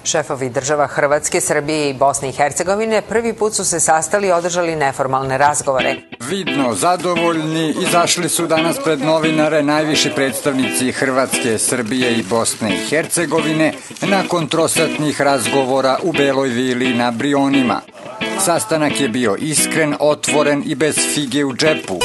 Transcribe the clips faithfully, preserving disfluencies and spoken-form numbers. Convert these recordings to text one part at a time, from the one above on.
Šefovi država Hrvatske, Srbije i Bosne i Hercegovine prvi put su se sastali i održali neformalne razgovore. Vidno zadovoljni izašli su danas pred novinare najviši predstavnici Hrvatske, Srbije i Bosne i Hercegovine nakon trosatnih razgovora u Beloj vili na Brionima. Sastanak je bio iskren, otvoren i bez fige u džepu.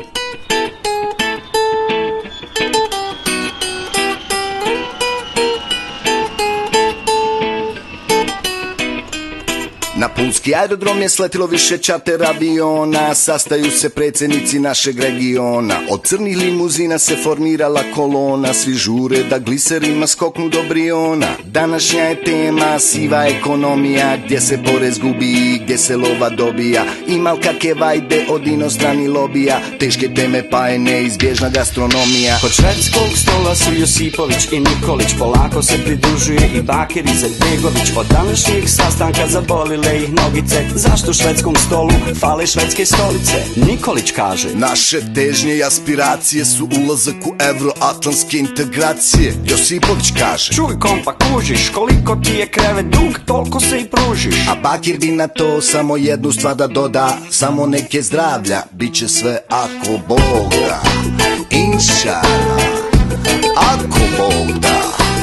Na pulski aerodrom je sletilo više čarter aviona, sastaju se predsjednici našeg regiona. Od crnih limuzina se formirala kolona, svi žure da gliserima skoknu do Briona. Današnja je tema siva ekonomija, gdje se porez gubi, gdje se lova dobija. Imal kakve vajde od inostrani lobija, teške teme pa je neizbježna gastronomija. Kod švedskog stola su Josipović i Nikolić, polako se pridružuje i Bakir Izetbegović. Od današnjeg sastanka zabolile ih nogice, zašto švedskom stolu fale švedske stolice? Nikolić kaže: naše težnje i aspiracije su ulazak u evroatlantske integracije. Josipović kaže: čuj kompa, kužiš, koliko ti je krevet dug, toliko se i pružiš. A Bakir bi na to samo jednu stvar da doda, samo neke zdravlja, bit će sve ako Bog da. Inšala, ako Bog da.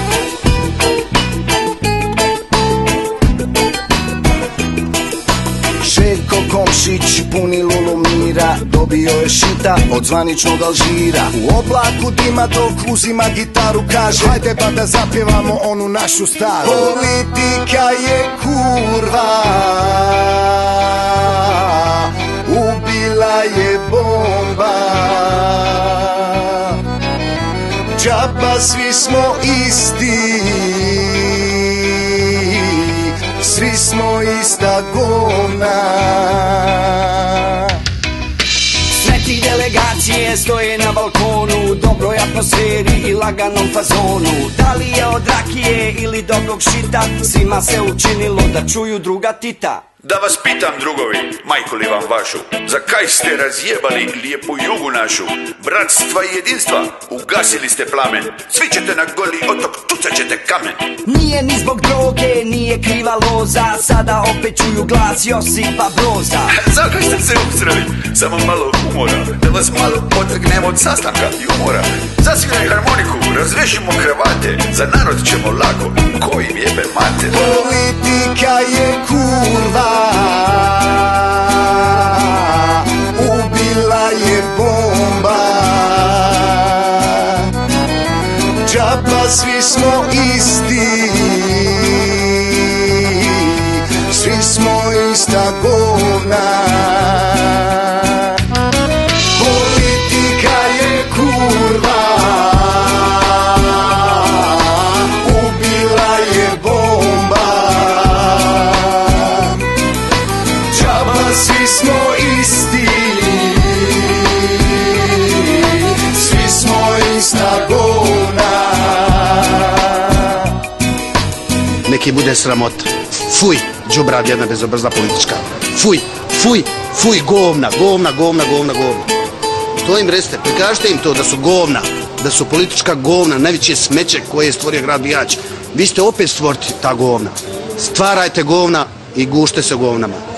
Željko Komšić puni Lulumira, dobio je šita od zvaničnog Alžira. U oblaku dima dok uzima gitaru kaže: hajde pa da zapjevamo onu našu staru. Politika je kurva, ubila je bomba, džaba svi smo isti, svi smo ista govna. Sve ti delegacije stoje na balkonu, u dobroj atmosferi i laganom fazonu. Da li je od rakije ili dobrog šita, svima se učinilo da čuju druga Tita. Da vas pitam, drugovi, majku li vam vašu, za kaj ste razjebali lijepu jugu našu? Bratstva i jedinstva, ugasili ste plamen, svi ćete na goli otok, tucat ćete kamen. Nije ni zbog droge, nije kriva loza, sada opet čuju glas Josipa Broza. Zakaj ste se usreli? Samo malo humora, da vas malo potrgnemo od sastanka i umora. Zasviraj harmoniku, razvešimo kravate, za narod ćemo lako, ko im jebe mater. Politika je kurva, ubila je bomba, džaba svi smo isti, svi smo ista govna. Politika je kurva, ubila je bomba, svi smo isti, svi smo ista govna. Neki bude sramota. Fuj, đubrad jedna bezobrazna politička. Fuj, fuj, fuj, govna, govna, govna, govna, govna. To im recite, prikažite im to da su govna, da su politička govna, najveće smeće koje je stvorio grad Bihać. Vi ste opet stvoriti ta govna. Stvarajte govna i gušte se govnama.